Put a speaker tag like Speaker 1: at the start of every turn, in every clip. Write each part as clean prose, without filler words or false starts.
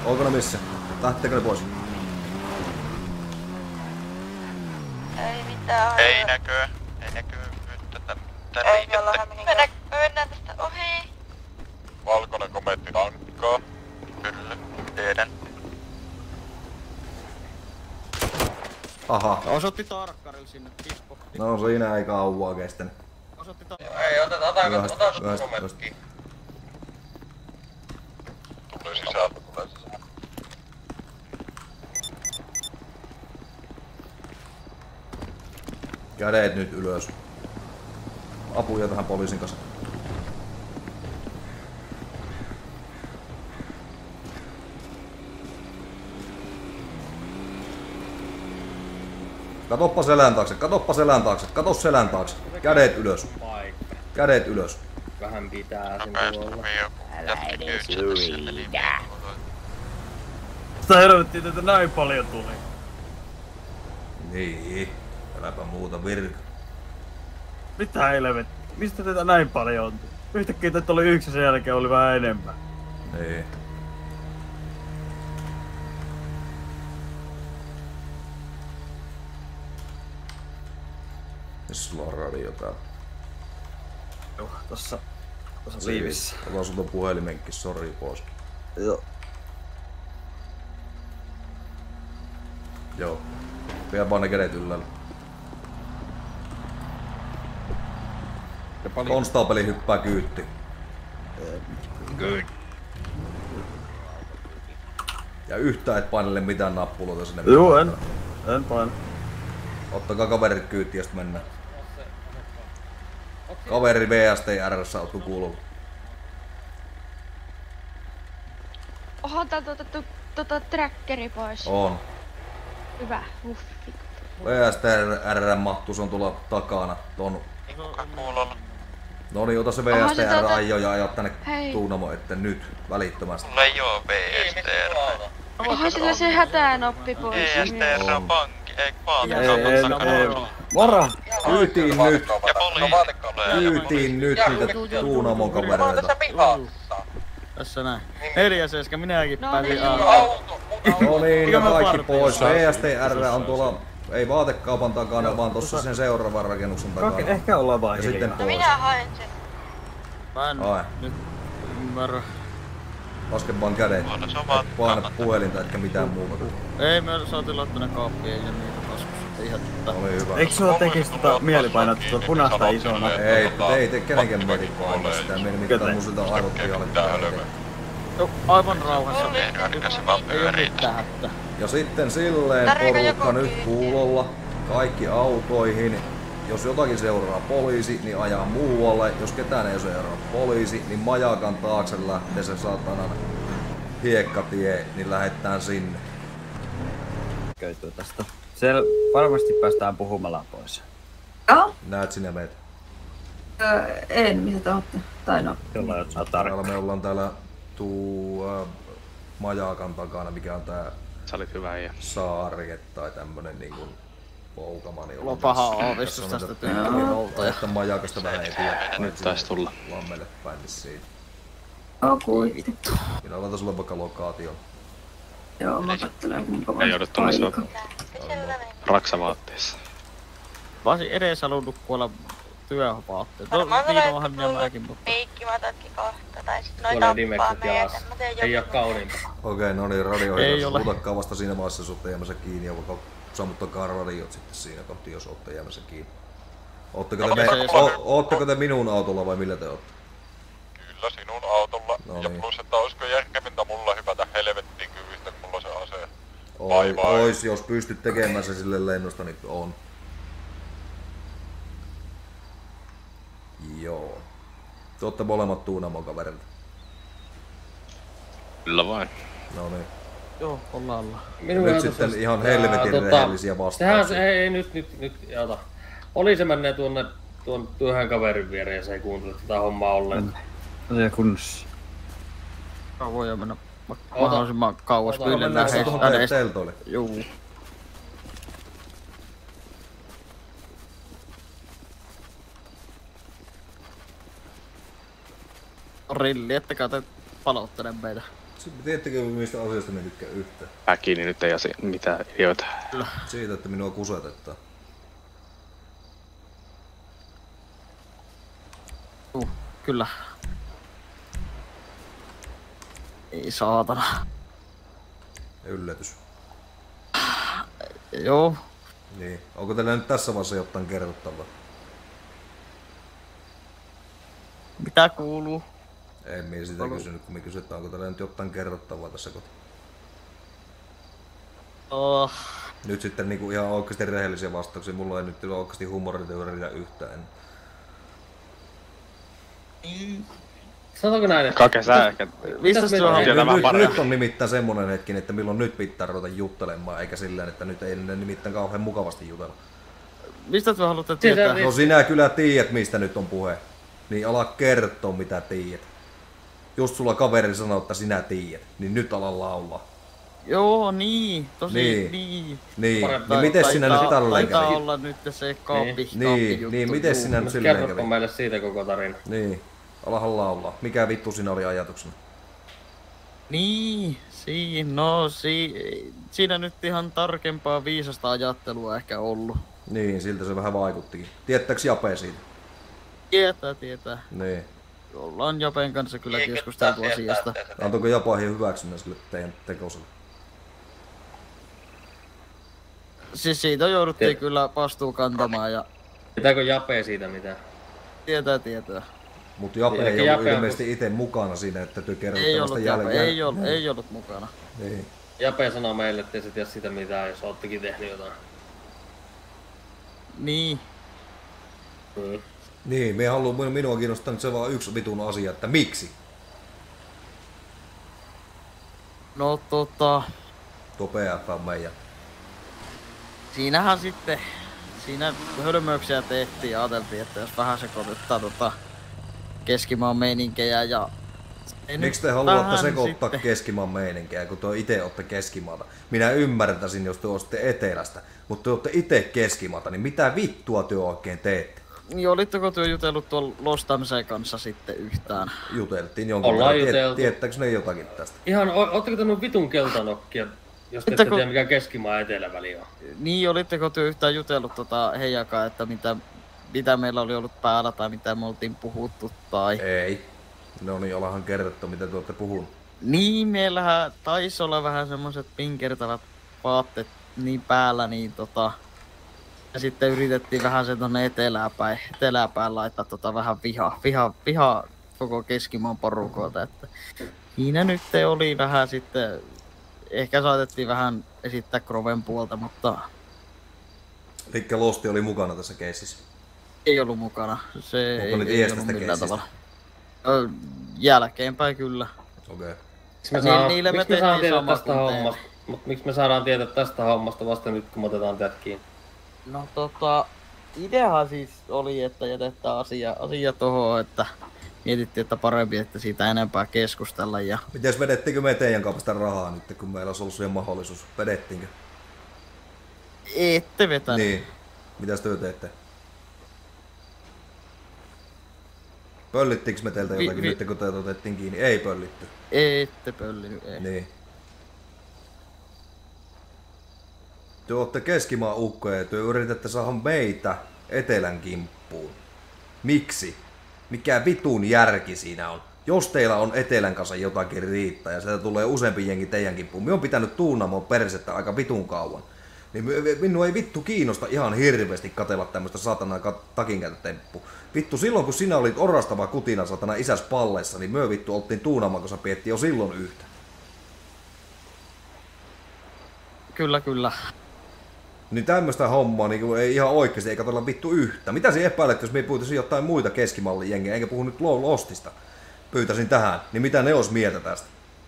Speaker 1: Onko ne missä? Lähettekö ne pois?
Speaker 2: Ei mitään.
Speaker 3: Ei näkyy nyt tätä liikettä.
Speaker 2: Mennään tästä ohi.
Speaker 3: Valkoinen kometti tankkaa. Kyllä, tiedän.
Speaker 1: Aha.
Speaker 4: Osoitti tarkkarilla sinne tispo.
Speaker 1: No siinä ei kauaa kestänyt.
Speaker 4: Osoitti
Speaker 3: Ei, otetaan
Speaker 1: Yhdestä.
Speaker 3: komettiin. Tulee sisältä.
Speaker 1: Kädet nyt ylös. Apuja tähän poliisin kanssa. Katoppa selän taakse, kato selän taakse. Kädet ylös. Kädet ylös.
Speaker 5: Vähän pitää sen tuolla.
Speaker 3: Älä edes yritä.
Speaker 4: Sitä helvettiä tätä näin paljon tuli.
Speaker 1: Niin, äläpä muuta virka.
Speaker 4: Mitä helvettiä? Mistä tätä näin paljon on? Yhtäkkiä tätä oli yksi ja sen jälkeen oli vähän enemmän.
Speaker 1: Niin. Missä sulla on radio täällä?
Speaker 4: Joo, tossa liivissä.
Speaker 1: Ota sulta puhelimenkin, sori pois.
Speaker 4: Joo.
Speaker 1: Joo. Pidä vaan ne kädet yllällä. Konstaapeli hyppää kyytti. Ja yhtään et painelle mitään nappuloita sinne.
Speaker 4: Joo, en paina.
Speaker 1: Ottakaa kaverit kyytti ja sit mennään. Kaveri VSTR:ssä ootko kuullut?
Speaker 2: Oho, täältä otettu trackeri pois.
Speaker 1: On.
Speaker 2: Hyvä, huffi.
Speaker 1: VSTR mahtuu, se on tuolla takana. Ton.
Speaker 3: Kuka kuulolla?
Speaker 1: No niin, ota se
Speaker 2: Onhan se
Speaker 1: VSTR ajo ja ajat tänne
Speaker 2: Hei.
Speaker 1: Tuunamo etten nyt välittömästi.
Speaker 3: Mulla ei oo VSTR.
Speaker 2: Onhan sillä se hätäänoppi pois.
Speaker 3: VSTR on pankki, ei
Speaker 4: Ei. Moro!
Speaker 1: Kyytiin nyt!
Speaker 3: Ja poliisi tulee.
Speaker 1: Kyytiin nyt niitä Tuunamon kavereita.
Speaker 4: Tässä näin. 4-7, minäkin
Speaker 2: No
Speaker 4: pääsin
Speaker 2: niin.
Speaker 1: No niin, ja
Speaker 4: Mikä mä
Speaker 1: kaikki
Speaker 4: vartin
Speaker 1: pois.
Speaker 4: saan?
Speaker 1: VSTR on tuolla, ei vaatekaupan takana, vaan tossa sen seuraavan rakennuksen takana.
Speaker 4: Ehkä ollaan vaan
Speaker 1: Ja sitten
Speaker 2: No
Speaker 1: pois.
Speaker 2: minä haen sen.
Speaker 4: Mä en
Speaker 1: Ai.
Speaker 4: nyt ymmärrä.
Speaker 1: Laske vaan kädet.
Speaker 3: Onhan se omat
Speaker 1: Paina
Speaker 3: kannat.
Speaker 1: puhelinta etkä mitään muuta.
Speaker 4: Ei, me saatiin laittaa ne kaappiin ja niitä taskussa. Ihan
Speaker 1: Oli hyvä.
Speaker 4: eikö sulla tekis mielipainaa tuota punaista isona?
Speaker 1: Ei tee kenenkään medipainaa sitä. Me nimittäin mun siltä aivot pihalle.
Speaker 4: Joo, aivan rauhassa.
Speaker 3: Ehkä se vaan
Speaker 4: Ei oo
Speaker 3: pyörii.
Speaker 4: mitään hätää.
Speaker 1: Ja sitten silleen
Speaker 2: Tarviiko
Speaker 1: porukka
Speaker 2: joku
Speaker 1: nyt
Speaker 2: kiinni?
Speaker 1: kuulolla. Kaikki autoihin. Jos jotakin seuraa poliisi, niin ajaa muualle. Jos ketään ei seuraa poliisi, niin majakan taakse lähtee se satanan hiekkatie, niin lähdetään sinne.
Speaker 4: Köytyy tästä. Siellä varmasti päästään puhumalla pois.
Speaker 6: Joo,
Speaker 1: Näet sinä meitä.
Speaker 6: en, mitä te ootte? Tai no,
Speaker 4: Jollain jotain
Speaker 1: Täällä me ollaan täällä majakan takana, mikä on tää
Speaker 5: Sä olit hyvä ja
Speaker 1: saareke tai tämmönen niinku poukama. Niin
Speaker 4: Mulla on paha aavistus tästä tyyntävirolta.
Speaker 1: Että majakasta vähän etuja.
Speaker 5: nyt taisi tulla.
Speaker 1: Lammelle päin vissiin.
Speaker 6: kuitti.
Speaker 1: Minä laitan sulle vaikka lokaation.
Speaker 6: Joo, mä kattelen kuinka
Speaker 5: Ei
Speaker 6: vaan
Speaker 5: joudut tulla
Speaker 6: aika.
Speaker 5: raksavaatteessa.
Speaker 4: Mä olisin edes halunnut kuolla työvaatteet. No,
Speaker 2: Varmaan
Speaker 4: niin
Speaker 2: tulee
Speaker 4: onhan minä mäkin, mutta...
Speaker 2: piikkimatatkin kohta, tai sit
Speaker 5: Tuolla
Speaker 2: noin
Speaker 5: nimekset
Speaker 2: tappaa meidät.
Speaker 5: jalassa.
Speaker 2: Mä teen
Speaker 5: Ei oo
Speaker 2: joku.
Speaker 5: kauniinta.
Speaker 1: Okei, no niin, radio
Speaker 4: Ei
Speaker 1: ei
Speaker 4: ole.
Speaker 1: Otakaa vasta siinä vaiheessa, jos olette jäämässä kiinni ja vaikka sammuttakaa radiot sitten siinä kohti, jos olette jäämässä kiinni. Ootteko te minun autolla vai millä te ootte?
Speaker 3: Kyllä sinun autolla.
Speaker 1: No
Speaker 3: Ja
Speaker 1: niin.
Speaker 3: plus, että olisiko järkevintä mulla hypätä helvettiin kyvistä, kun mulla on se ase. Vai.
Speaker 1: Ois, jos pystyt tekemään se sille lennosta, niin on. Joo. Te ootte molemmat Tuunamon kaverilta.
Speaker 5: Kyllä vain.
Speaker 1: No niin.
Speaker 4: Joo, ollaan.
Speaker 1: Nyt sitten ihan helvetin rehellisiä vastauksia.
Speaker 5: Tehdään se, ei nyt, jota. Poliisi menee tuon yhden kaverin viereen ja se ei kuuntele tätä hommaa ollenkaan.
Speaker 4: Asia kunnossa. Voi mennä mahdollisimman kauas kyllä
Speaker 1: Mennään tuohon teltoille.
Speaker 4: Juu. Rilli, ettekä te palottele meitä.
Speaker 1: Tiedättekö mistä asiasta me tykkää yhtään?
Speaker 7: Äkini nyt ei mitään idioita.
Speaker 1: Siitä, että minua kusetettaa.
Speaker 4: Kyllä. Ei saatana.
Speaker 1: Yllätys.
Speaker 4: Joo.
Speaker 1: Niin. Onko teillä nyt tässä vaiheessa jotain kerrottavaa?
Speaker 4: Mitä kuuluu?
Speaker 1: En minä sitä kysynyt, kun me kysytään, onko teillä nyt jotain kerrottavaa tässä kohtaa.
Speaker 4: Oh.
Speaker 1: Nyt sitten niinku ihan oikeasti rehellisiä vastauksia. Mulla ei nyt ole oikeasti huumoriteoria yhtään.
Speaker 5: Sanotaanko näin, että...
Speaker 7: Kake sä ehkä.
Speaker 4: Mistä se on?
Speaker 1: Nyt on nimittäin semmonen hetki, että milloin nyt pitää ruveta juttelemaan, eikä sillä että nyt ei nimittäin kauhean mukavasti jutella.
Speaker 4: Mistä te haluatte tietää?
Speaker 1: No sinä kyllä tiedät, mistä nyt on puhe. Niin ala kertoa, mitä tiedät. Just sulla kaveri sanoo, että sinä tiedät, niin nyt ala laulaa.
Speaker 4: Joo, niin. Tosi niin.
Speaker 1: Niin, niin miten sinä nyt tälleen
Speaker 4: taitaa
Speaker 1: kävi?
Speaker 4: olla nyt se kaappi
Speaker 1: Niin, miten sinä nyt silleen kävi?
Speaker 5: Kerropa meille siitä koko tarina.
Speaker 1: Niin, alahan laulaa. Mikä vittu siinä oli ajatuksena?
Speaker 4: Niin, siinä nyt ihan tarkempaa viisasta ajattelua ehkä ollut.
Speaker 1: Niin, siltä se vähän vaikuttikin. Tiedättekö Jape siitä?
Speaker 4: Tietää.
Speaker 1: Niin.
Speaker 4: Ollaan Japen kanssa kyllä keskusteltu asiasta.
Speaker 1: Antoiko Japahin hyväksynnän sille teidän tekoselle?
Speaker 4: Siis siitä jouduttiin kyllä vastuu kantamaan ja...
Speaker 5: Pitääkö Jape siitä mitään?
Speaker 4: Tietää.
Speaker 1: Mutta Jape ei ollut ilmeisesti itse mukana siinä, että työ kerrotte vasta jälkeen.
Speaker 4: Ei ollut mukana.
Speaker 1: Niin.
Speaker 5: Jape sanoo meille, ettei se tiedä sitä mitään, jos oottekin tehnyt jotain.
Speaker 4: Niin.
Speaker 1: Niin, minua kiinnostaa nyt se vaan yksi vitun asia, että miksi?
Speaker 4: No
Speaker 1: Tuo PF on meidän.
Speaker 4: Siinähän sitten, siinä hölmöyksiä tehtiin ja ajateltiin, että jos vähän sekoittaa keskimaan meininkejä ja...
Speaker 1: Miksi te haluatte sekoittaa keskimaan meininkejä, kun te itse olette keskimaata? Minä ymmärtäisin, jos te olette etelästä, mutta te olette itse keskimaata, niin mitä vittua te oikein teette?
Speaker 4: Niin olitteko te jutellut tuolla Lostamisen kanssa sitten yhtään?
Speaker 1: Juteltiin jonkun verran. Tiedättekö ne jotakin tästä?
Speaker 5: Ihan, ootteko te vitun keltanokkia, jos te ette tiedä mikä keskimaa ja eteläväli on?
Speaker 4: Niin, olitteko te yhtään jutellut heijakaan, että mitä meillä oli ollut päällä tai mitä me oltiin puhuttu tai...
Speaker 1: Ei. No niin, olahan kerrottu, mitä te olette puhunut.
Speaker 4: Niin, meillähän taisi olla vähän semmoset pinkertävät vaatteet niin päällä, niin ja sitten yritettiin vähän sen tonne eteläpäin laittaa vähän vihaa koko keskimaan porukolta, että siinä nyt oli vähän sitten, ehkä saatettiin vähän esittää Kroven puolta, mutta...
Speaker 1: Elikkä Losti oli mukana tässä keississä?
Speaker 4: Ei ollut mukana, se
Speaker 1: ei ollut millään tavalla.
Speaker 4: Jälkeenpäin kyllä.
Speaker 1: Okei.
Speaker 5: Miksi me saadaan tietää tästä hommasta vasta nyt, kun me otetaan teidät kiinni?
Speaker 4: No ideahan siis oli, että jätetään asia tohon, että mietittiin, että parempi, että siitä enempää keskustella ja...
Speaker 1: Mites vedettiinkö me teidän kaupasta rahaa nyt, kun meillä olisi ollut siihen mahdollisuus? Vedettiinkö?
Speaker 4: Ette vetänyt.
Speaker 1: Niin. Mitäs te teette? Pöllittiinkö me teiltä jotakin nyt, kun teitä otettiin kiinni? Ei pöllitty.
Speaker 4: Ette pöllinyt, ei.
Speaker 1: Niin. Te olette keskimaan ukkoja ja te yritätte saada meitä etelän kimppuun. Miksi? Mikä vitun järki siinä on? Jos teillä on etelän kanssa jotakin riittää ja sieltä tulee useampi jengi teidän kimppuun, minä on pitänyt tuunamoon persettä aika vitun kauan. Niin minua ei vittu kiinnosta ihan hirveästi katella tämmöstä satanaa takinkäytötemppua. Vittu, silloin kun sinä olit orastava kutina satana isäs palleissa, niin myö vittu oltiin tuunamaan, kun sä piettiin jo silloin yhtä.
Speaker 4: Kyllä.
Speaker 1: Niin tämmöstä hommaa niin ei ihan oikeesti ei katsella vittu yhtä. Mitä sinä epäilet, jos me pyytäisin jotain muita keskimallin jengiä, enkä puhu nyt Lostista, pyytäisin tähän, niin mitä ne ois mieltä tästä?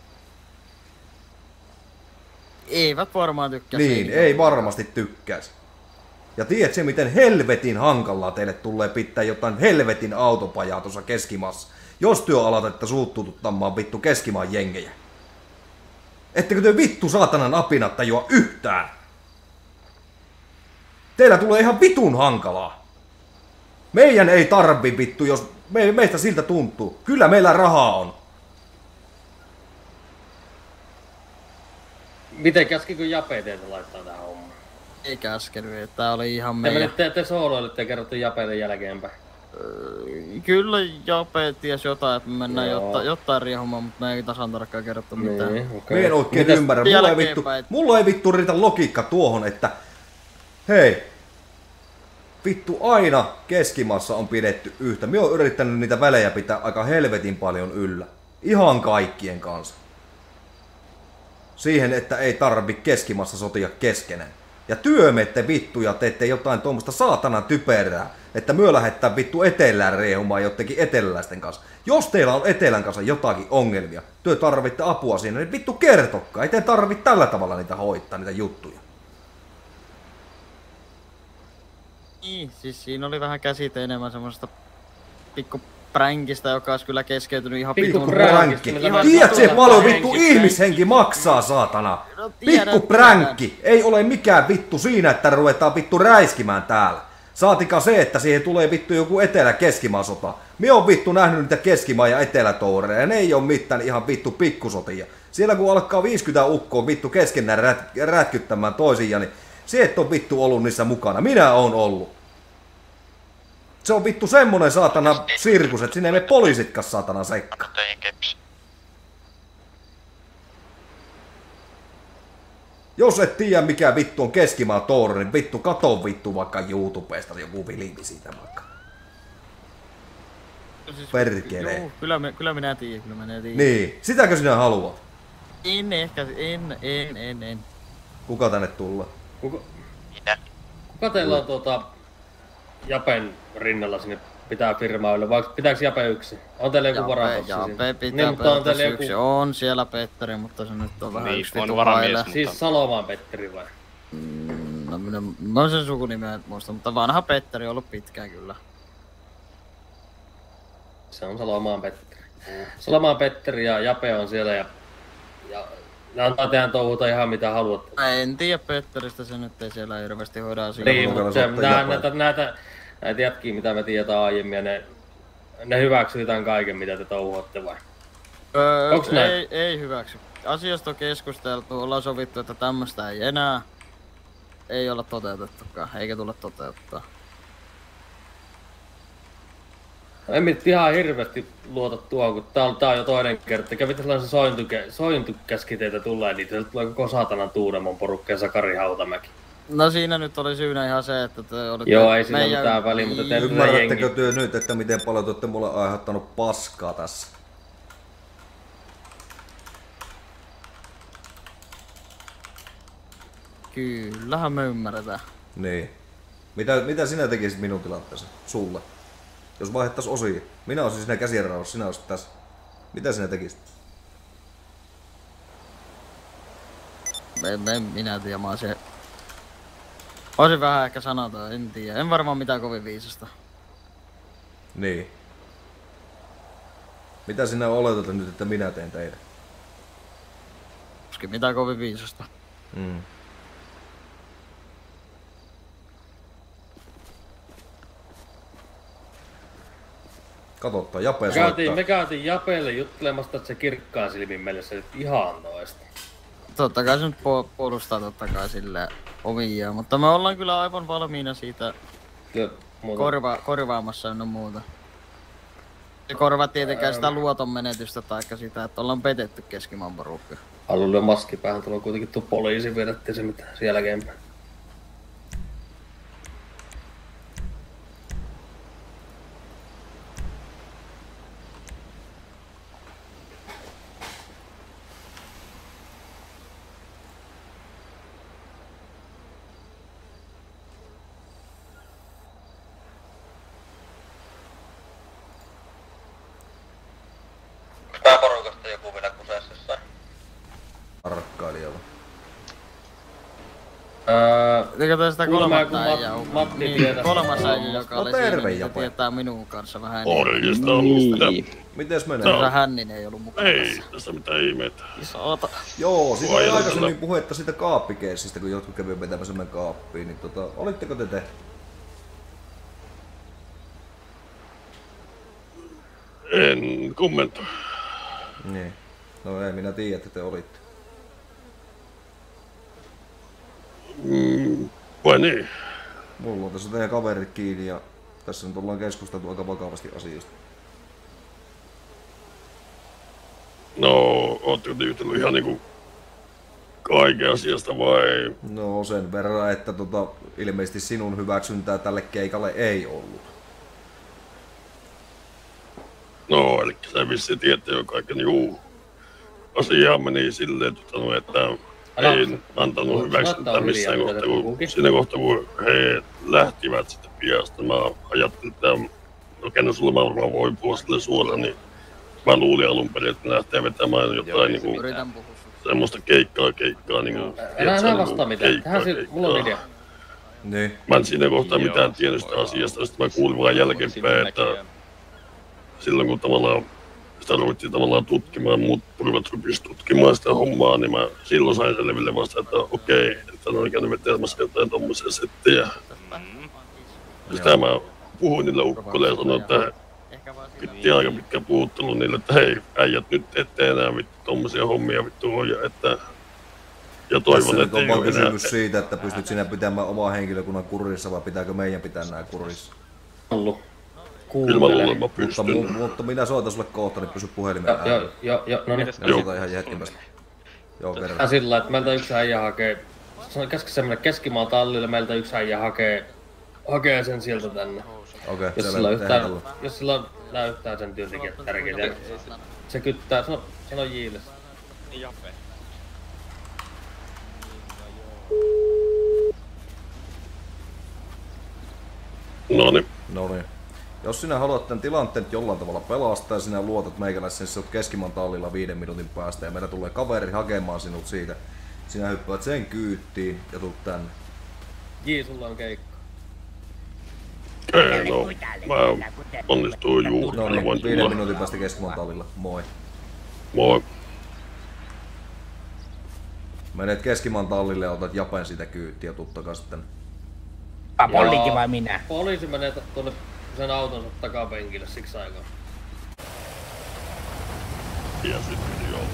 Speaker 4: Eivät varmaan tykkää.
Speaker 1: Niin, ei varmasti tykkäisi. Ja tiedätkö miten helvetin hankalaa teille tulee pitää jotain helvetin autopajaa tuossa keskimaassa, jos työ alatetta suuttututtamaan vittu keskimaan jengejä? Ettekö te vittu saatanan apinat tajua yhtään? Teillä tulee ihan vitun hankalaa. Meidän ei tarvi vittu, jos meistä siltä tuntuu. Kyllä meillä rahaa on.
Speaker 5: Miten käskikö Jape teitä laittaa tähän hommaan?
Speaker 4: Ei käskenyt, tää oli ihan meidän...
Speaker 5: Te sooloilitte ja kerrotte Japeille jälkeenpäin.
Speaker 4: Kyllä Jape ties jotain, että me mennään
Speaker 5: Joo.
Speaker 4: jotain riehumaan, mutta me ei tasan tarkkaan kerrottu mitään.
Speaker 5: Niin, okei.
Speaker 1: Mä en oikein
Speaker 5: Mitäs
Speaker 1: ymmärrä. Mulla ei vittu riitä logiikka tuohon, että hei, vittu aina Keskimaassa on pidetty yhtä. Mä oon yrittänyt niitä välejä pitää aika helvetin paljon yllä. Ihan kaikkien kanssa. Siihen, että ei tarvi Keskimaassa sotia keskenään. Ja työmette vittu ja teette jotain tuommoista saatanan typerää, että myö lähettää vittu etelään riehumaan jottekin eteläläisten kanssa. Jos teillä on etelän kanssa jotakin ongelmia, työ tarvitte apua siinä, niin vittu kertokaa. Ei te tarvitse tällä tavalla niitä hoitaa, niitä juttuja.
Speaker 4: Niin, siis siinä oli vähän käsite enemmän semmoista pikku pränkistä, joka olisi kyllä keskeytynyt ihan
Speaker 1: Pikku
Speaker 5: pränkki.
Speaker 1: pränkki. Tiedätkö, että paljon vittu ihmishenki maksaa, saatana?
Speaker 4: No, tiedän,
Speaker 1: Pikku pränkki. Ei ole mikään vittu siinä, että ruvetaan vittu räiskimään täällä. Saatika se, että siihen tulee vittu joku etelä-keskimaan sota. Mie on vittu nähnyt niitä keskimaan ja etelätoureja, ja ne ei oo mitään ihan vittu pikkusotia. Siellä kun alkaa 50 ukkoa vittu keskenään rätkyttämään toisiaan, niin se et on vittu ollut niissä mukana. Minä oon ollut. Se on vittu semmonen saatana sirkus, että sinne ei mene poliisitkas saatana sekka. Jos et tiedä mikä vittu on Keskimaan touri, niin vittu kato vittu vaikka YouTubesta joku filmi siitä vaikka.
Speaker 4: Siis,
Speaker 1: Perkele.
Speaker 4: Juu, kyllä minä tiedän,
Speaker 1: Niin, sitäkö sinä haluat?
Speaker 4: En.
Speaker 1: Kuka tänne tulla?
Speaker 5: Kuka teillä on Japen rinnalla sinne pitää firmaa yllä, vai pitääkö Jape yksi? On teillä joku varapossi siinä?
Speaker 4: Jape pitää
Speaker 5: niin, mutta on teillä
Speaker 4: yksi. On siellä Petteri, mutta se nyt on vähän
Speaker 7: Niin,
Speaker 4: yksi
Speaker 7: on
Speaker 4: vitu
Speaker 7: varamies,
Speaker 4: haile.
Speaker 5: Siis Salomaan Petteri vai?
Speaker 4: No mä oon sen sukunimeä en muista, mutta vanha Petteri on ollut pitkään kyllä.
Speaker 5: Se on Salomaan Petteri. Salomaan Petteri ja Jape on siellä ja ne antaa teidän touhuta ihan mitä haluatte.
Speaker 4: Mä en tiedä Petteristä, se nyt ei siellä hirveästi hoida asioita.
Speaker 5: Niin, mutta näitä jätkiä mitä me tiedetään aiemmin ja ne hyväksyy tämän kaiken mitä te touhuatte vai? Onks näin?
Speaker 4: Ei hyväksy. Asiasta on keskusteltu, ollaan sovittu, että tämmöstä ei enää. Ei olla toteutettukaan, eikä tulla toteuttaa.
Speaker 5: En nyt ihan hirveästi luota tuohon, kun tää on jo toinen kerta. Kävitte sellaisen sointukäskiteitä tulee, niin teille tulee koko saatanan Tuudemon porukka ja Sakari Hautamäki.
Speaker 4: No siinä nyt oli syynä ihan se, että te olitte...
Speaker 5: Joo, ei siinä mitään väliä, mutta te
Speaker 1: Ymmärrättekö työ nyt, että miten paljon te olette mulle aiheuttanut paskaa tässä?
Speaker 4: Kyllähän me ymmärretään.
Speaker 1: Niin. Mitä sinä tekisit minun tilanteessa? Sulle? Jos vaihdettaisiin osia. Minä olisin siinä käsirauhassa, sinä olisit tässä. Mitä sinä tekisit?
Speaker 4: Minä tiedä, mä olisin... Olisin vähän ehkä sanota, en tiedä. En varmaan mitään kovin viisasta.
Speaker 1: Niin. Mitä sinä oletat nyt, että minä teen teidän?
Speaker 4: Tuskin mitään kovin viisasta.
Speaker 1: Mm. Katsotaan, Jape soittaa.
Speaker 5: Me käytiin Japeelle juttelemasta, että se kirkkaan silmin meille se ihan noista.
Speaker 4: Totta kai se nyt puolustaa totta kai silleen omia, mutta me ollaan kyllä aivan valmiina siitä korvaamassa ynnä muuta. Se korvaa tietenkään sitä luoton menetystä taikka sitä, että ollaan petetty Keskimaan porukka.
Speaker 5: Haluan maskipäähän, tuolla kuitenkin tuo poliisi vedettiin se mitä sen jälkeenpäin.
Speaker 3: Tää porukasta joku vielä kuseessa jossain.
Speaker 1: Tarkkailijalla.
Speaker 4: Eikö tää sitä
Speaker 5: Kuulemma
Speaker 4: kolmatta
Speaker 5: joku
Speaker 4: äijää
Speaker 5: Matti
Speaker 4: niin,
Speaker 5: tietää.
Speaker 4: kolmas äijä, joka
Speaker 1: No
Speaker 4: oli
Speaker 1: terve,
Speaker 4: siinä, niin se
Speaker 1: Jape.
Speaker 4: tietää minun kanssa vähän
Speaker 7: Niin.
Speaker 1: Mites menee?
Speaker 4: Niin. Hänninen ei ollut mukana
Speaker 7: Ei tässä mitään ihmeitä.
Speaker 4: Saata.
Speaker 1: Joo, siitä oli
Speaker 7: Vai
Speaker 1: aikaisemmin
Speaker 7: kyllä.
Speaker 1: puhetta siitä kaappikeissistä, kun jotkut kävi vetämässä meidän kaappiin, niin olitteko te?
Speaker 7: En kommentoi.
Speaker 1: Niin. No ei minä tiedä, että te olitte.
Speaker 7: Vai niin?
Speaker 1: Mulla on tässä teidän kaverit kiinni ja tässä nyt ollaan keskusteltu aika vakavasti asiasta.
Speaker 7: No, ootteko te jutellut ihan niinku kaiken asiasta vai?
Speaker 1: No sen verran, että ilmeisesti sinun hyväksyntää tälle keikalle ei ollut.
Speaker 7: No, eli sä vissiin tiedätte jo kaiken, juu. Asiaa meni silleen, että ei antanut hyväksyntää missään kohtaa, kun siinä kohtaa kun he lähtivät sitten piasta. Mä ajattelin, että no kenen sulle mä varmaan voi puhua sille suoraan, niin mä luulin alun perin, että ne lähtee vetämään jotain niinku semmoista keikkaa niinku.
Speaker 5: Älä vastaa mitään, mulla on idea.
Speaker 1: Niin.
Speaker 7: Mä en siinä kohtaa mitään tiennyt sitä asiasta, sitten mä kuulin vaan jälkeenpäin, että silloin kun tavallaan sitä ruvettiin tavallaan tutkimaan, muut purivat rupisivat tutkimaan sitä hommaa, niin mä silloin sain selville vasta, että okei, että ne on käynyt vetämässä jotain tommosia settejä. Ja sitä mä puhuin niille ukkoille ja sanoin, että pittiin aika pitkä puhuttelu niille, että hei, äijät nyt ette enää vittu tommosia hommia vittu hoja, että ja toivon, että
Speaker 1: ei ole kysymys siitä, että pystyt sinä pitämään omaa henkilökunnan kurissa vai pitääkö meidän pitää nää kurissa?
Speaker 5: Ollut.
Speaker 7: Ilman mä pystyn.
Speaker 1: Mutta minä soitan sulle kohta, niin pysy puhelimeen ääneen.
Speaker 5: Joo, no niin.
Speaker 1: Katsotaan ihan hetken päästä. Joo, kerran.
Speaker 5: Sillä että meiltä yksi äijä hakee, käskisi mennä Keskimaan tallille, meiltä yksi äijä hakee sen sieltä tänne.
Speaker 1: Okei,
Speaker 5: jos sillä näyttää sen työntekijät tärkeitä. Se kyttää, sano Jiille.
Speaker 1: Noniin. Jos sinä haluat tämän tilanteen jollain tavalla pelastaa ja sinä luotat meikäläisen, sä oot Keskimaan tallilla 5 minuutin päästä ja meillä tulee kaveri hakemaan sinut siitä. Sinä hyppäät sen kyyttiin ja tulet tänne.
Speaker 5: Sulla on keikka.
Speaker 7: No, mä onnistuin juuri.
Speaker 1: No niin, 5 minuutin päästä Keskimaan tallilla. Moi.
Speaker 7: Moi.
Speaker 1: Menet Keskimaan tallille ja otat Japen siitä kyyttiä ja tuut takas sitten.
Speaker 8: Pollikin vai minä?
Speaker 5: Poliisi menee tuonne sen autonsa takapenkille siksi aikaa.
Speaker 7: Ja sitten joo.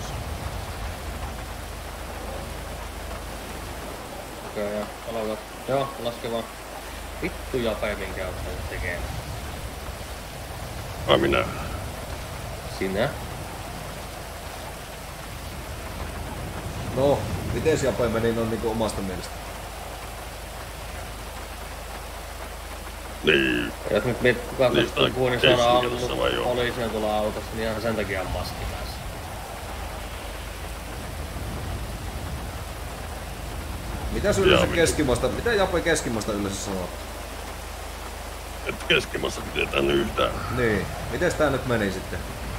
Speaker 5: Okei, ja aloitat. Joo, laske vaan. Vittu Jape, minkä oot sen tekee.
Speaker 7: Ai minä.
Speaker 5: Sinä?
Speaker 1: No, mites Jape meni noin niinku omasta mielestä?
Speaker 7: Niin.
Speaker 5: Jos nyt mietit kuka puhuu, niin se on ollut poliisien tuolla autossa, niin ihan sen takia on maski päässä.
Speaker 1: Mitä yleensä Keskimaasta, mitä Jape Keskimaasta yleensä sanoo?
Speaker 7: Että Keskimaassa pidetään yhtään.
Speaker 1: Niin, mites tää nyt meni sitten?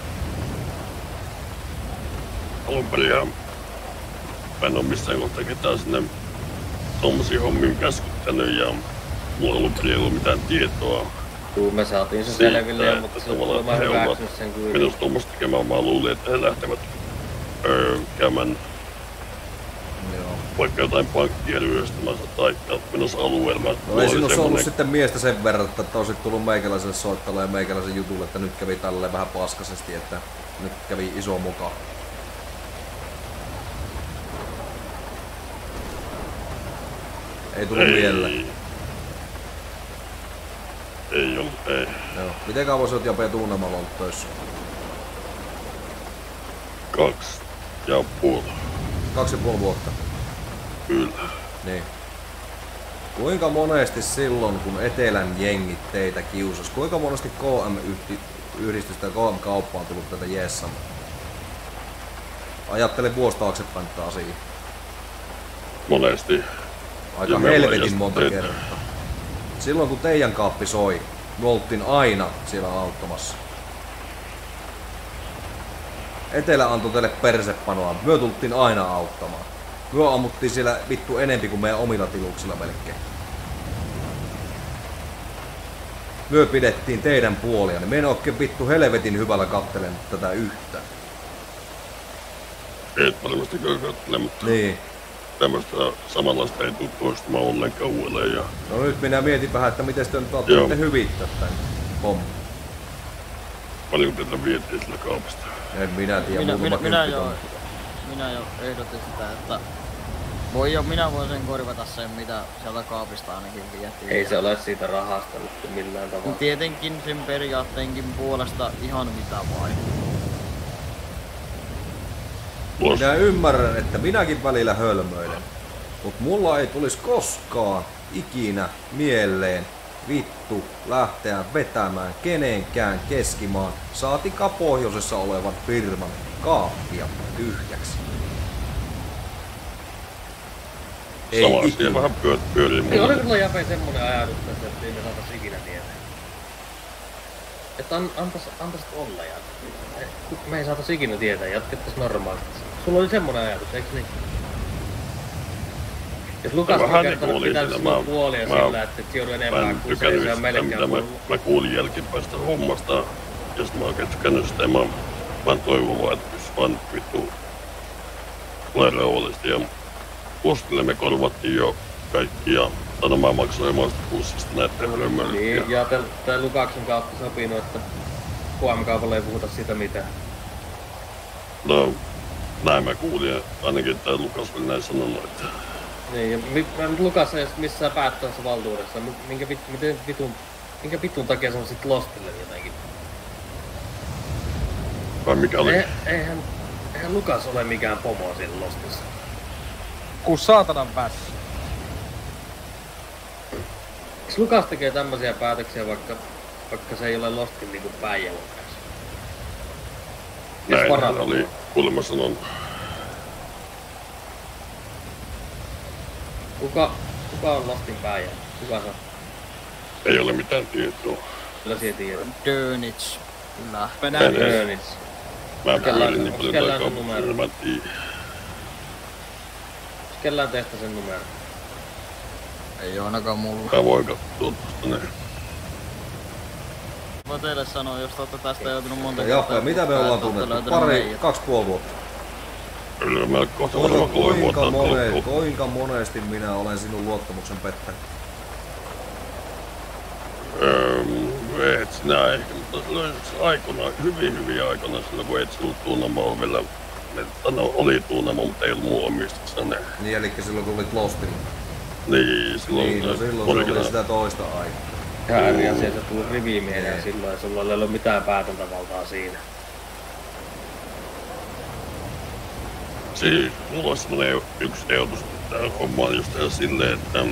Speaker 7: Alun perin mä en oo missään kohtaa ketään sinne tommosia hommiin käskyttänyt ja mulla alun perin ei ollut mitään tietoa.
Speaker 5: Juu, me saatiin se selville, mutta silloin mä hyväksyn sen kyllä.
Speaker 7: Minusta tommoista tekemään, mä luulin, että he lähtevät käymään vaikka jotain pankkia ryöstämässä tai menossa alueella.
Speaker 1: No ei sinussa ollut sitten miestä sen verran, että olisit tullut meikäläiselle soittalle ja meikäläisen jutulle, että nyt kävi tälleen vähän paskasesti, että nyt kävi iso muka. Ei tullut mieleen.
Speaker 7: Ei ollut, ei.
Speaker 1: Joo. Miten kauan sä oot Jape tunnelmalla ollut töissä?
Speaker 7: 2,5.
Speaker 1: 2,5 vuotta?
Speaker 7: Kyllä.
Speaker 1: Niin. Kuinka monesti silloin, kun Etelän jengit teitä kiusas, kuinka monesti KM-yhdistystä ja KM-kauppaa on tullut tätä jeessamaan? Ajattele vuosi taaksepäin tätä asiaa.
Speaker 7: Monesti.
Speaker 1: Aika helvetin monta kertaa. Silloin kun teidän kaappi soi, me oltiin aina siellä auttamassa. Etelä antoi teille persepanoa, me tultiin aina auttamaan. Me ammuttiin siellä vittu enempi kuin meidän omilla tiluksilla melkein. Me pidettiin teidän puolia, niin me en oikein vittu helvetin hyvällä kattelen tätä yhtään.
Speaker 7: Et varmasti kyllä kattele, mutta
Speaker 1: niin.
Speaker 7: Tämmöstä samanlaista ei tule toistumaan ollenkaan uudelleen. Ja...
Speaker 1: No nyt minä mietin vähän, että miten te nyt ajattelette hyvittää tän homman.
Speaker 7: Paljonko teitä vietiin sillä kaupasta?
Speaker 1: En minä tiedä,
Speaker 4: minä jo ehdotin sitä, että Minä voin sen korvata sen, mitä sieltä kaapista ainakin vietiin.
Speaker 5: Ei se ole siitä rahasta nyt millään tavalla.
Speaker 4: Tietenkin sen periaatteenkin puolesta ihan mitä vain.
Speaker 1: Minä ymmärrän, että minäkin välillä hölmöilen. Mut mulla ei tulisi koskaan ikinä mieleen vittu lähteä vetämään kenenkään keskimaan, saatika pohjoisessa olevan firman kaappia tyhjäksi.
Speaker 7: Sama asia vähän pyörii
Speaker 5: Niin,
Speaker 7: mulle.
Speaker 5: oliko sulla Jape semmonen ajatus tässä, että ei me saatais ikinä tietää? Että antais olla ja me ei saatais ikinä tietää, jatkettais normaalisti. Sulla oli semmonen ajatus, eiks niin? Jos Lukas on kertonut pitää sinua puolia sillä, että et joudu enemmän kuseen, se on melkein
Speaker 7: mä kuulin jälkipäistä hommasta, jos mä oikein tykännyt sitä, mä oon toivon vaan, että pys vaan vittu rauhallisesti. Ja postille me korvattiin jo kaikki ja mä maksoin omasta pussista näitten hölmöille.
Speaker 5: Niin, ja tää Lukaksen kautta sopinut, että HM-kaupalla ei puhuta sitä mitään.
Speaker 7: No, näin mä kuulin, ainakin tää Lukas oli näin sanonut, että...
Speaker 5: Niin, ja Lukas ei missään päättävässä valtuudessa, minkä vitun takia se on sit Lostille jotenkin?
Speaker 7: Vai mikä oli?
Speaker 5: Eihän Lukas ole mikään pomo siinä Lostissa.
Speaker 8: Ku saatanan vässä.
Speaker 5: Eiks Lukas tekee tämmösiä päätöksiä, vaikka se ei ole Lostin niinku päijälukas?
Speaker 7: Näin hän oli kuulemma sanon.
Speaker 5: Kuka on Lostin päijä? Kuka se on?
Speaker 7: Ei ole mitään tietoa.
Speaker 5: Kyllä siihen tiedät.
Speaker 4: Dönitz. Kyllä.
Speaker 5: Dönitz.
Speaker 7: Mä pyörin niin paljon tää kaupunkiin, mä tiedän.
Speaker 5: Kellään teistä sen numero?
Speaker 4: Ei oo ainakaan mulla.
Speaker 7: Mä voin kattoo tosta näin.
Speaker 4: Voin teille sanoa, jos te ootte tästä joutunut monta
Speaker 1: Jappe, mitä me ollaan tunnettu? 2,5 vuotta.
Speaker 7: Kyllä mä kohta varmaan 3 vuotta on tullut.
Speaker 1: Kuinka monesti minä olen sinun luottamuksen pettänyt?
Speaker 7: Et sinä ehkä, mutta silloin aikana, hyvin aikana, silloin kun et silloin Tuunamo vielä, oli Tuunamo, mutta ei ollut muu omistuksena.
Speaker 1: Niin, elikkä silloin kun olit Lostilla.
Speaker 7: Niin, silloin
Speaker 1: niin, no silloin se oli sitä toista aikaa.
Speaker 5: Ja eri asia, se tuli rivimiehen silloin, sulla ei ollut mitään päätäntävaltaa siinä.
Speaker 7: Siis, mulla on semmonen yksi ehdotus tähän hommaan just silleen, että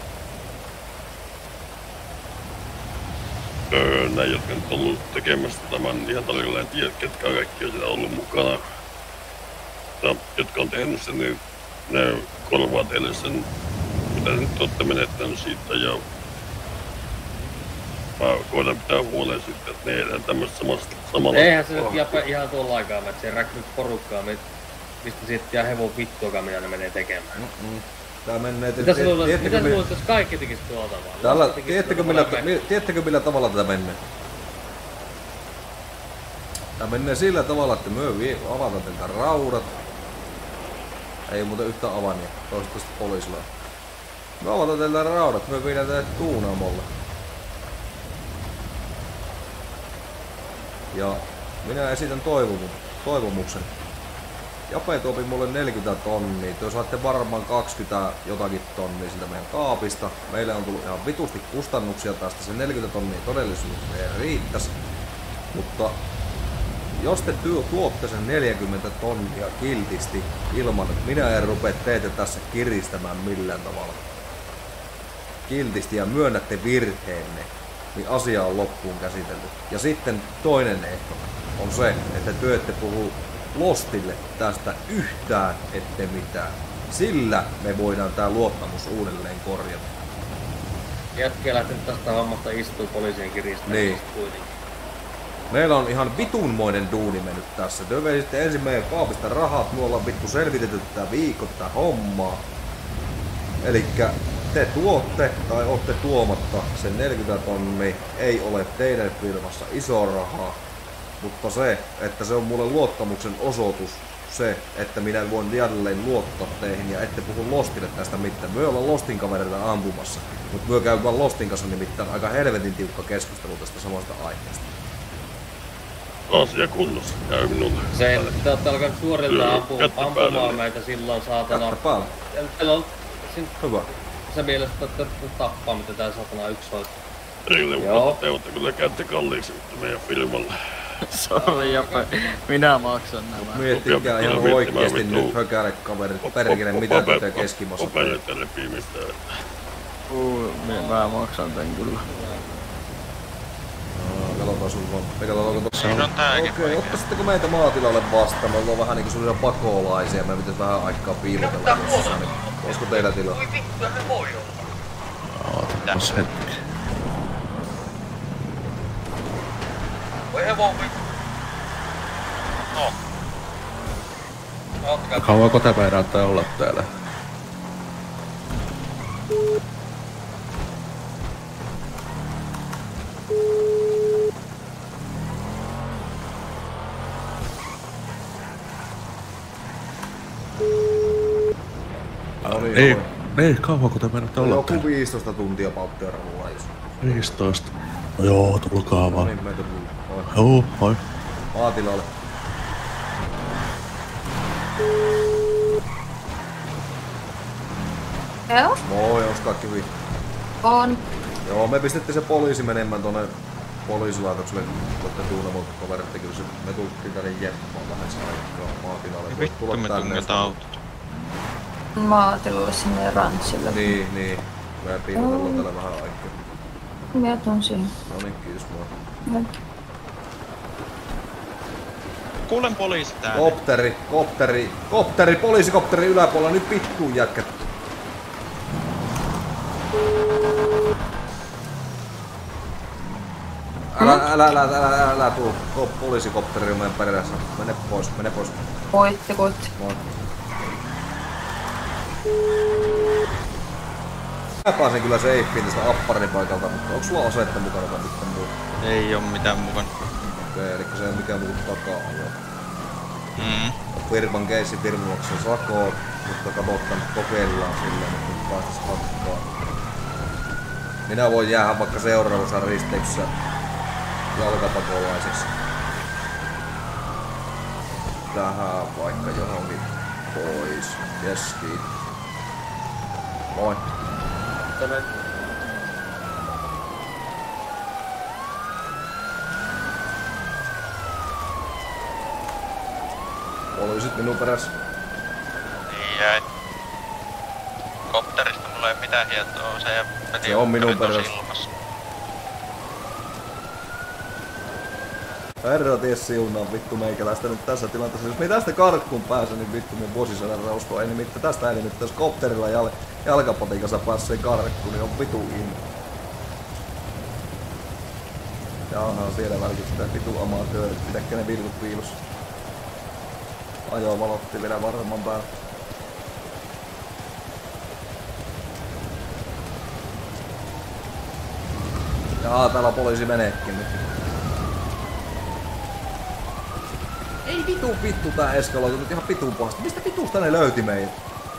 Speaker 7: näin, jotka nyt on ollut tekemässä tämän ihan tarkalleen tiedä, ketkä kaikki on siellä ollut mukana. Ja jotka on tehnyt sen, niin ne korvaa teille sen, mitä nyt olette menettänyt siitä. Ja mä koitan pitää huolen sitten, että ne edään tämmöistä samalla...
Speaker 5: Eihän se nyt ihan tuolla aikaa, että se räkkyt porukkaa, mistä siitä jää hevon vittuakaan, mitä ne menee tekemään.
Speaker 1: Tää menee...
Speaker 5: Mitä sä luulet, jos kaikki tekis tuolla tavalla?
Speaker 1: Tiedättekö millä tavalla tätä menee? Tää menee sillä tavalla, että me avataan teiltä raudat. Ei muuten yhtään avania, toivottavasti poliisilla. Me avataan teiltä raudat, me viedään teidät Tuunamolle. Ja minä esitän toivomuksen. Jape tuopi mulle 40 tonnia, te saatte varmaan 20 jotakin tonnia siltä meidän kaapista. Meille on tullut ihan vitusti kustannuksia tästä, se 40 tonnia todellisuuteen riittäisi. Mutta jos te tuotte sen 40 tonnia kiltisti ilman, että minä en rupea teitä tässä kiristämään millään tavalla. Kiltisti ja myönnätte virheenne, niin asia on loppuun käsitelty. Ja sitten toinen ehto on se, että te ette puhu Lostille tästä yhtään ette mitään. Sillä me voidaan tää luottamus uudelleen korjata.
Speaker 5: Jätkiä lähtenyt tästä hommasta istuu poliisien kiristämään.
Speaker 1: Niin. Meillä on ihan vitunmoinen duuni mennyt tässä. Te veisitte ensin meidän kaapista rahat, me ollaan vittu selvitetty tää viikot tää hommaa. Elikkä te tuotte tai ootte tuomatta sen 40 tonnia, ei ole teidän firmassa iso rahaa. Mutta se, että se on mulle luottamuksen osoitus, se, että minä voin jälleen luottaa teihin ja ette puhu Lostille tästä mitään. Me ollaan Lostin kavereita ampumassa, mutta me käydään Lostin kanssa nimittäin aika helvetin tiukka keskustelu tästä samasta aiheesta.
Speaker 7: Asia kunnossa, käy minulle.
Speaker 5: Se, te ootte alkanut suorilta ampumaan meitä silloin, saatana. Teillä on
Speaker 1: Hyvä.
Speaker 5: se mielestä, että tappaa, mitä tää satana yksi on.
Speaker 7: Rille,
Speaker 5: Joo.
Speaker 7: te ootte kyllä käytte kalliiksi meidän firmalle.
Speaker 4: Sori Jope, minä maksan nämä.
Speaker 1: Miettikää ihan oikeesti nyt hökärekaverit. Perkele, mitä te Keskimossa
Speaker 7: Paperit ja repimistä.
Speaker 4: Mä maksan tän kyllä.
Speaker 1: Katsotaan sun vaan. Me katsotaan tuossa.
Speaker 3: Siinä on tääkin.
Speaker 1: Okei, ottaisitteko meitä maatilalle vastaan? Me ollaan vähän niinku sellaisia pakolaisia. Me pitäis vähän aikaa piilotella jossain. Niin olisiko teillä tilaa?
Speaker 5: Voi vittu, me voi olla.
Speaker 9: Ootas hetki.
Speaker 5: Voi hevon vittu.
Speaker 3: No.
Speaker 9: Kauanko tämä meinaatte olla täällä?
Speaker 1: No niin,
Speaker 9: Niin, kauanko te meinaatte olla
Speaker 1: joku
Speaker 9: täällä?
Speaker 1: 15 tuntia palttiarvolla jos.
Speaker 9: 15. No joo, tulkaa
Speaker 1: No
Speaker 9: vaan.
Speaker 1: niin, meitä tuli.
Speaker 9: Joo, hoi.
Speaker 1: Maatilalle.
Speaker 6: Joo,
Speaker 1: Moi, onks kaikki hyvin?
Speaker 6: on.
Speaker 1: Joo, me pistettiin se poliisi menemään tonne poliisilaitokselle, voitte tuunamot kaverit, kyllä se, me tultiin tänne jeppaan lähes aikaa maatilalle. Voit
Speaker 3: Vittu
Speaker 1: tulla
Speaker 3: me
Speaker 1: tänne,
Speaker 3: tungetaan autot.
Speaker 6: Maatilalle sinne ranssille.
Speaker 1: Niin. Me piilotellaan täällä vähän aikaa.
Speaker 6: Mä tuun siihen.
Speaker 1: No niin, kiitos moi.
Speaker 6: Joo.
Speaker 3: Kuulen poliisi täällä.
Speaker 1: Kopteri, poliisikopteri yläpuolella, nyt vittuun jätkät. Älä tuu. Poliisikopteri on meidän perässä. Mene pois.
Speaker 6: Koitte.
Speaker 1: Moi. Mä pääsen kyllä seifiin tästä apparini paikalta, mutta onks sulla asetta mukana vai mitään muuta?
Speaker 3: Ei oo mitään mukana.
Speaker 1: Okei, elikkä se ei oo mikään muu takaa-ajo.
Speaker 3: Mm.
Speaker 1: Firman keissi firma maksaa sakoon, mutta katsotaan kokeillaan silleen, että nyt päästäis hakkaan. Minä voin jäädä vaikka seuraavassa risteyksessä jalkapakolaiseksi. Tähän vaikka johonkin pois. Jes, kiitos. Moi. Poliisit minun perässä.
Speaker 3: Niin jäi. Kopterista mulla ei oo mitään hietoa, se veti
Speaker 1: Se on minun
Speaker 3: ympäri tosi
Speaker 1: perässä.
Speaker 3: ilmassa.
Speaker 1: Herra ties siunaa vittu meikäläistä nyt tässä tilanteessa. Jos me tästä karkkuun pääsen, niin vittu mun vuosisadan rausko. Ei nimittäin tästä ei nimittäin, jos kopterilla jalkapatikassa pääsee karkkuun, niin on vitu in. Ja onhan siellä välkittää vitu amatöörit, pitäkkä ne vilkut piilossa. Ajoa valotti vielä varmaan päällä. Jaa, täällä poliisi meneekin nyt. Ei vittu tää eskaloitu nyt ihan vitun pahasti. Mistä vitusta ne löyti meidät?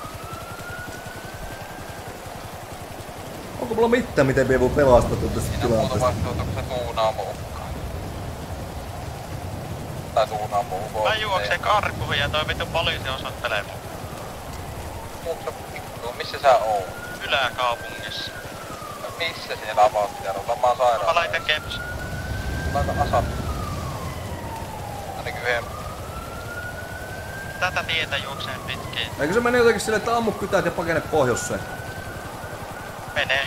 Speaker 1: Onko mulla mitään miten me voi pelastettu tästä tilanteesta?
Speaker 3: Vastuuta, kun se tuunaa mukaan. Tai tuunaa mukaan. Mä juokseen karkuun ja toi vittu poliisi osoittelee mun. Mutta vittu, missä sä oot? Yläkaupungissa. Missä siellä avauttiarvolla? Mä oon sairaan. Mä laitan keps. Laita asap. Ainakin yhden. Tätä tietä juokseen pitkin.
Speaker 1: Eikö se mene jotenkin silleen, että ammu kytät ja pakene pohjoiseen?
Speaker 3: Menee.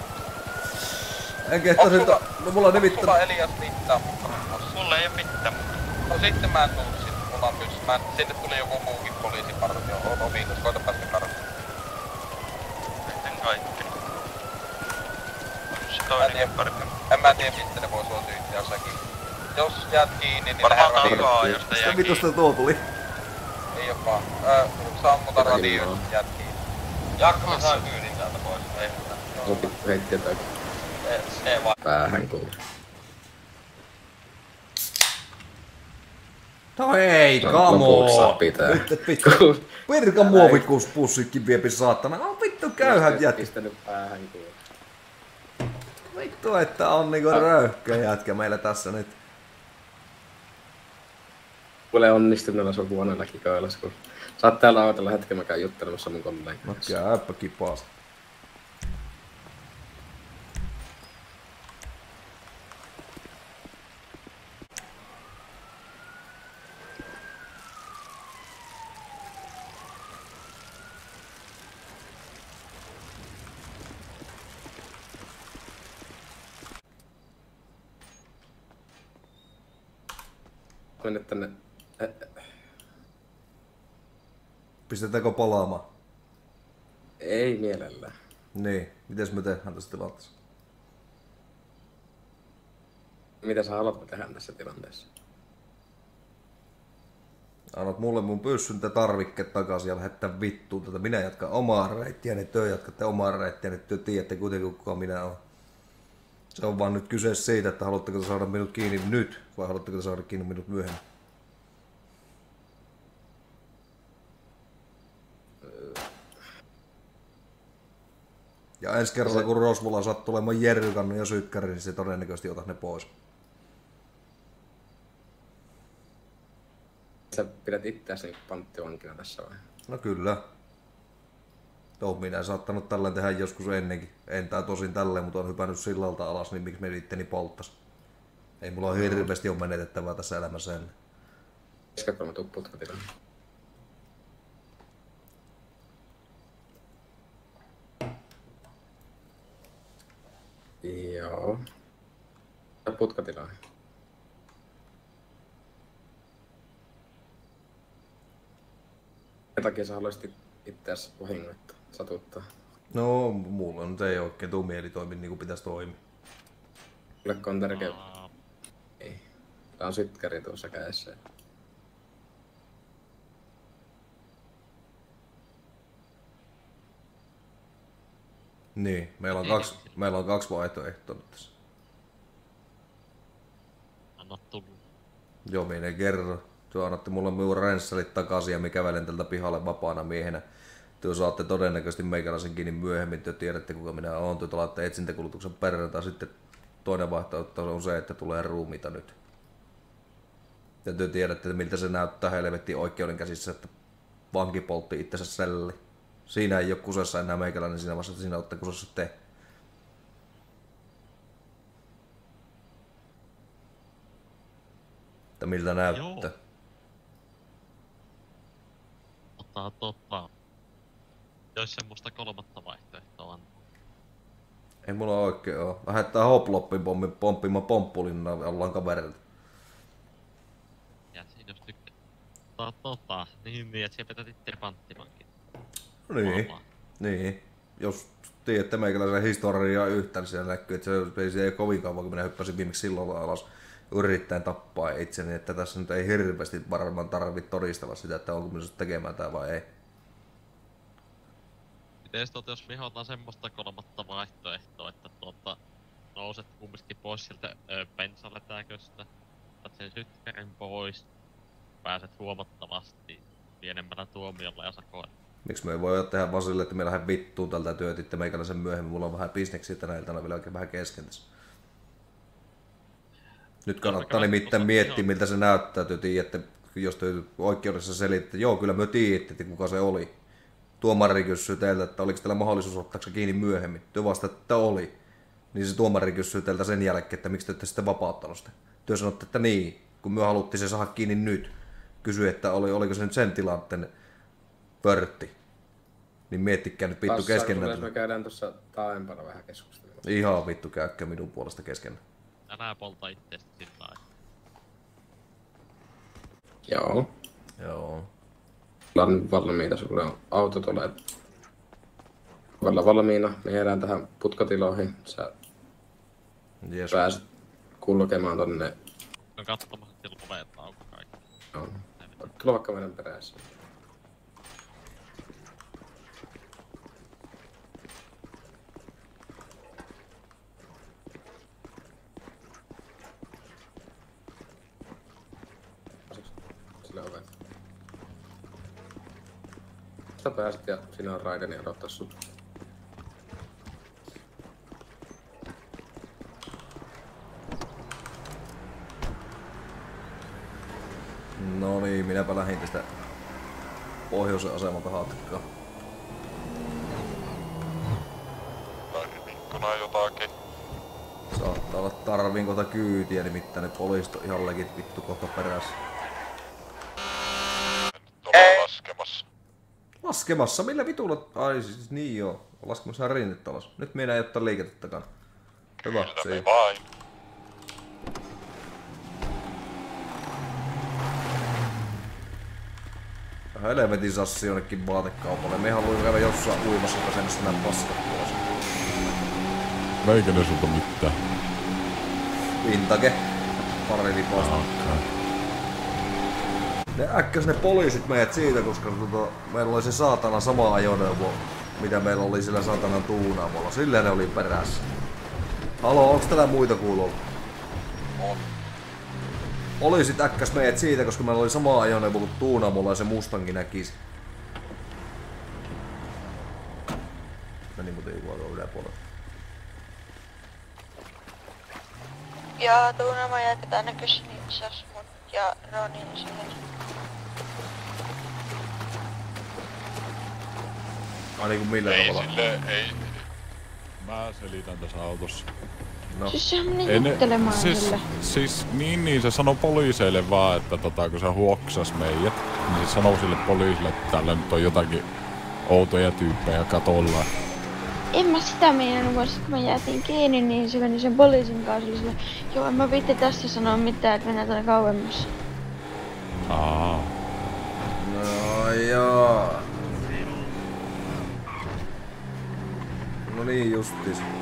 Speaker 1: En kehtaa siltä. No mulla on nimittäin.
Speaker 3: Sulla Elias mitään mukana? Sulla ei oo mitään mukana. No sitten mä en tuu sinne. Mulla on pystyssä. Sinne tuli joku muukin poliisipartio. On omitus. Koita päästä karkuun. Sitten kaikki. Se toinen parempi. En mä tiedä mistä ne voi sua syyttää jossakin. Jos jäät kiinni, niin varmaan takaa, jos te jää
Speaker 1: Sitä
Speaker 3: kiinni.
Speaker 1: vitusta tuo tuli.
Speaker 3: Ei oo paha. Sammuta radio, jos jäät kiinni. Jaakko, mä saan kyydin täältä pois. Ei mitään.
Speaker 10: Opit heitti jotain
Speaker 3: Ei vaan.
Speaker 10: päähän kuuluu.
Speaker 1: No ei, come on! Nyt et vittu. Virka muovikuuspussikki viepi saatana. No vittu käyhän jätkä.
Speaker 10: Pistänyt päähän kuuluu.
Speaker 1: Vittu, että on niinku röyhkeä jätkä meillä tässä nyt.
Speaker 10: Kuule onnistuneella sukuhuoneella kikoilas, kun sä oot täällä autella hetken mä käyn juttelemassa mun kollegin kanssa.
Speaker 1: No käypä kipaasta.
Speaker 10: Mennä tänne.
Speaker 1: Pistetäänkö palaamaan?
Speaker 10: Ei mielellään.
Speaker 1: Niin, mites me tehdään tässä tilanteessa?
Speaker 10: Mitä sä haluat tehdä tässä tilanteessa?
Speaker 1: Annat mulle mun pyssyn ja tarvikkeet takaisin ja lähettää vittuun tätä. Minä jatkan omaa reittiä, niin työ jatkatte omaa reittiä, niin työ tiedätte kuitenkin kuka minä olen. Se on vaan nyt kyse siitä, että haluatteko saada minut kiinni nyt vai haluatteko saada kiinni minut myöhemmin. Ja ensi kerralla kun Rosvola saat tulemaan Jerrykannu ja Sykkäri, niin se todennäköisesti otat ne pois.
Speaker 10: Sä pidät itseäsi panttivankina tässä vai?
Speaker 1: No kyllä. Oon minä saattanut tälleen tehdä joskus ennenkin. En tää tosin tälleen, mutta on hypännyt sillalta alas, niin miksi me itteni polttas. Ei mulla hirveästi ole menetettävää tässä elämässä ennen.
Speaker 10: Keskakko mä tuu putkatilaan. Joo. Putkatilaan. Minkä takia sä haluaisit itseäsi vahingoittaa, satuttaa?
Speaker 1: No, mulla nyt ei oikein tuu mieli toimi niin kuin pitäisi toimia.
Speaker 10: Kuulekko on tärkeä? Ei. Tää on sytkäri tuossa kädessä.
Speaker 1: Niin, meillä on kaksi vaihtoehtoa nyt tässä.
Speaker 11: Anna tulla.
Speaker 1: Joo, minä en kerro. Te annatte mulle minun renssalit takaisin ja minä kävelen tältä pihalle vapaana miehenä. Te saatte todennäköisesti meikäläisen kiinni myöhemmin, te tiedätte kuka minä olen. Te olette etsintäkulutuksen perään, tai sitten toinen vaihtoehto on se, että tulee ruumiita nyt. Ja te tiedätte, miltä se näyttää helvettiin oikeuden käsissä, että vanki poltti itsensä selli. Siinä ei ole kusessa enää meikäläinen siinä vaiheessa, että siinä olette kusessa te. Että miltä näyttää.
Speaker 11: Jos semmoista kolmatta vaihtoehtoa on.
Speaker 1: Ei mulla oikein oo. Lähettää hoploppin pomppimaan pomppulinna, ollaan kavereilta.
Speaker 11: Ja siinä jos tykkää. Niin, että siellä petät itse panttivankin.
Speaker 1: Niin. Jos tiedätte meikäläisen historiaa yhtään, niin siellä näkyy, että se ei kovin kauan, kun minä hyppäsin viimeksi silloin alas yrittäen tappaa itseni, että tässä nyt ei hirveästi varmaan tarvitse todistella sitä, että onko minä tekemään tää vai ei.
Speaker 11: Mites jos vihotaan semmoista kolmatta vaihtoehtoa, että nouset kumminkin pois sieltä bensalle tääköstä, otat sen sytkärin pois, pääset huomattavasti pienemmällä tuomiolla ja sakoilla.
Speaker 1: Miksi me ei voi tehdä vaan sille, että me lähden vittuun tältä työtitte meikäläisen myöhemmin, mulla on vähän bisneksiä tänä iltana vielä oikein vähän kesken tässä. Nyt kannattaa nimittäin miettiä, miltä se näyttää, te tiedätte, jos te oikeudessa selitte, joo kyllä me tiedätte, kuka se oli. Tuomari kysyy teiltä, että oliko teillä mahdollisuus ottaa se kiinni myöhemmin. Te vastaatte, että oli. Niin se tuomari kysyy teiltä sen jälkeen, että miksi te ette sitten vapauttanut sitä. Te sanotte, että niin, kun me haluttiin se saada kiinni nyt. Kysyi, että oliko se nyt sen tilanteen pörtti. Niin miettikää nyt vittu keskenään.
Speaker 10: Me käydään tuossa taaempana vähän keskustelua.
Speaker 1: Ihan vittu käykkää minun puolesta keskenään.
Speaker 11: Älä polta itseäsi sillä lailla.
Speaker 10: Joo. Ollaan valmiita, sulla on auto tulee valmiina. Me jäädään tähän putkatiloihin. Sä pääset kulkemaan tonne.
Speaker 11: No katsomassa, että siellä ovet auki kaikki.
Speaker 10: Joo. Tulla vaikka meidän perässä. Sille ovet. Sä pääset ja siinä on Raiden ja odottaa sut.
Speaker 1: No niin, minäpä lähdin tästä pohjoisen asemalta hatkaa.
Speaker 3: Tarvinkona jotakin.
Speaker 1: Saattaa olla tarvinkota kyytiä, nimittäin ne poliisit on ihan legit vittu kohta perässä.
Speaker 3: Ollaan laskemassa.
Speaker 1: Laskemassa? Millä vitulla? Ai siis niin joo. Laskemassa rinnetalossa. Nyt minä ei ottaa liikettä takana. Hyvä,
Speaker 3: kyllä me vain.
Speaker 1: Helvetin sassi jonnekin vaatekaupalle. Me haluin käydä jossain uimassa pesemässä nää paskat pois.
Speaker 12: Veikö ne sulta mitään?
Speaker 1: Vintage. Pari lipoista. Ne äkkäs ne poliisit meidät siitä, koska meillä oli se saatana sama ajoneuvo, mitä meillä oli sillä saatanan tuunaamolla. Silleen ne oli perässä. Halo, onks täällä muita kuuluu?
Speaker 3: On.
Speaker 1: Poliisit äkkäs meidät siitä, koska meillä oli sama ajoneuvo kuin tuunaamolla ja se Mustangi näkisi. Meni muuten juotua yläpuolella.
Speaker 2: Ja tuunaama jätetään näköis Nitsas mut ja Ronin siihen.
Speaker 1: Ai niinku millä tavalla?
Speaker 3: Ei.
Speaker 12: Mä selitän tässä autossa.
Speaker 1: No.
Speaker 2: Siis sehän meni juttelemaan sille.
Speaker 12: Siis niin, se sanoi poliiseille vaan, että kun se huoksas meidät, niin se sanoi sille poliisille, että täällä nyt on jotakin outoja tyyppejä katolla.
Speaker 2: En mä sitä meinannut, vaan sit kun mä jäätiin kiinni, niin se meni sen poliisin kanssa sille. Joo, en mä viitti tässä sanoa mitään, että mennään tänne kauemmas.
Speaker 1: No joo. No niin justis.